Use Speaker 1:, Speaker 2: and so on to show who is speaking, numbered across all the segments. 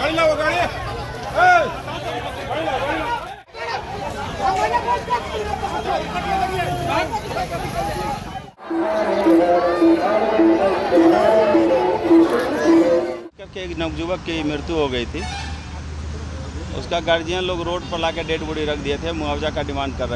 Speaker 1: एक नवयुवक की मृत्यु हो गई थी। उसका गार्जियन लोग रोड पर लाकर डेड बॉडी रख दिए थे, मुआवजा का डिमांड कर रहे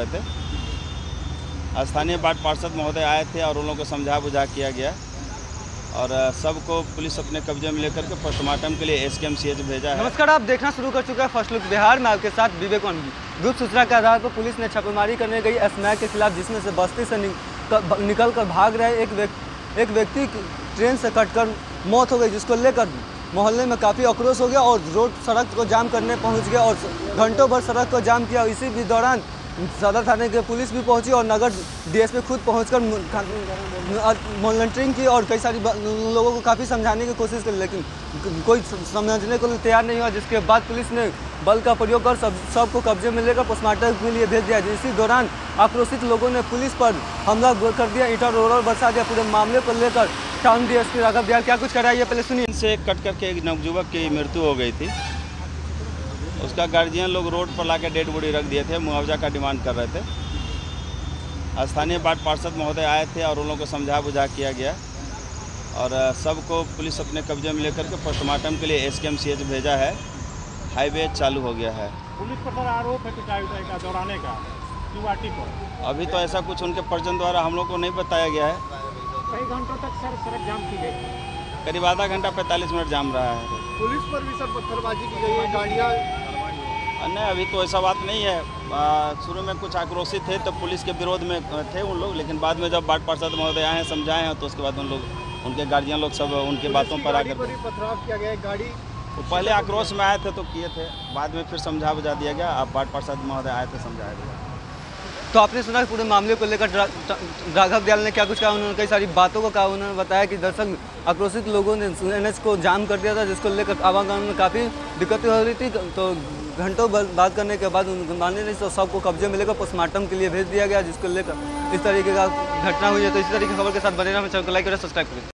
Speaker 1: थे। स्थानीय वार्ड पार्षद महोदय आए थे और उन लोगों को समझा बुझा किया गया और सबको पुलिस अपने कब्जे में लेकर के पोस्टमार्टम के लिए एसकेएमसीएच भेजा है।
Speaker 2: नमस्कार, आप देखना शुरू कर चुका है फर्स्ट लुक बिहार में, आपके साथ विवेक। गुप्त सूचना के आधार पर पुलिस ने छापेमारी करने गई स्मैक के खिलाफ, जिसमें से बस्ती से निकल कर भाग रहे एक व्यक्ति ट्रेन से कटकर मौत हो गई, जिसको लेकर मोहल्ले में काफ़ी आक्रोश हो गया और रोड सड़क को जाम करने पहुंच गया और घंटों भर सड़क को जाम किया। इसी भी दौरान सदर थाने के पुलिस भी पहुंची और नगर डीएसपी खुद पहुंचकर मॉनिटरिंग की और कई सारी लोगों को काफ़ी समझाने की कोशिश की, लेकिन कोई समझने को तैयार नहीं हुआ। जिसके बाद पुलिस ने बल का प्रयोग कर सबको कब्जे में लेकर पोस्टमार्टम के लिए भेज दिया। इसी दौरान आक्रोशित लोगों ने पुलिस पर हमला कर दिया, ईंटा रोलर बरसा दिया। पूरे मामले को लेकर टाउन डीएसपी राघव दयाल क्या कुछ कराइए, पहले सुनिए।
Speaker 1: इनसे कट करके एक नवयुवक की मृत्यु हो गई थी। उसका गार्जियन लोग रोड पर लाकर डेड बॉडी रख दिए थे, मुआवजा का डिमांड कर रहे थे। स्थानीय वार्ड पार्षद महोदय आए थे और उन लोगों को समझा बुझा किया गया और सबको पुलिस अपने कब्जे में लेकर के पोस्टमार्टम के लिए एसकेएमसीएच भेजा है। हाईवे चालू हो गया है।
Speaker 3: पुलिस पर आरोप है कि दौड़ाने का युवाटी पर।
Speaker 1: अभी तो ऐसा कुछ उनके परिजन द्वारा हम लोग को नहीं बताया गया है।
Speaker 3: कई घंटों तक सर सड़क जाम की गई,
Speaker 1: करीब आधा घंटा 45 मिनट जाम रहा है।
Speaker 3: पुलिस पर भी सर पत्थरबाजी की गई है, गाड़ियाँ।
Speaker 1: नहीं, अभी तो ऐसा बात नहीं है। शुरू में कुछ आक्रोशित थे तो पुलिस के विरोध में थे उन लोग, लेकिन बाद में जब वार्ड पार्षद महोदय आए हैं, समझाए हैं, तो उसके बाद उन लोग उनके गार्जियन लोग सब उनके बातों पर आकर
Speaker 3: पथराव किया गया है। गाड़ी
Speaker 1: तो पहले आक्रोश में आए थे तो किए थे, बाद में फिर समझा बुझा दिया गया। अब वार्ड पार्षद महोदय आए थे, समझाया गया।
Speaker 2: तो आपने सुना पूरे मामले को लेकर राघव दयाल ने क्या कुछ कहा। उन्होंने कई सारी बातों को कहा। उन्होंने बताया कि दरअसल आक्रोशित लोगों ने एनएच को जाम कर दिया था, जिसको लेकर आवागमन में काफ़ी दिक्कतें हो रही थी। तो घंटों बात करने के बाद मानने नहीं तो सबको कब्जे में लेकर पोस्टमार्टम के लिए भेज दिया गया, जिसको लेकर इस तरीके का घटना हुई है। तो इसी तरीके की खबर के साथ बने रहना, चैनल को लाइक करें, सब्सक्राइब करें।